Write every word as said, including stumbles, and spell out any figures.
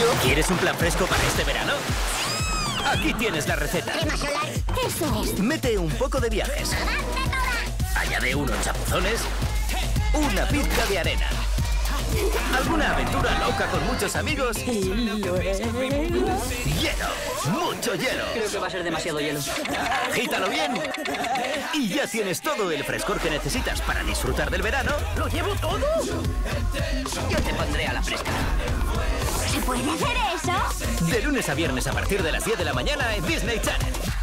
¿Quieres un plan fresco para este verano? Aquí tienes la receta. Crema solar. Eso es. Mete un poco de viajes. Añade unos chapuzones. Una pizca de arena. ¿Alguna aventura loca con muchos amigos? ¡Hielo! ¡Mucho hielo! Creo que va a ser demasiado hielo. ¡Agítalo bien! Y ya tienes todo el frescor que necesitas para disfrutar del verano. ¿Lo llevo todo? Yo te pondré a la fresca. ¿Se puede hacer eso? De lunes a viernes a partir de las diez de la mañana en Disney Channel.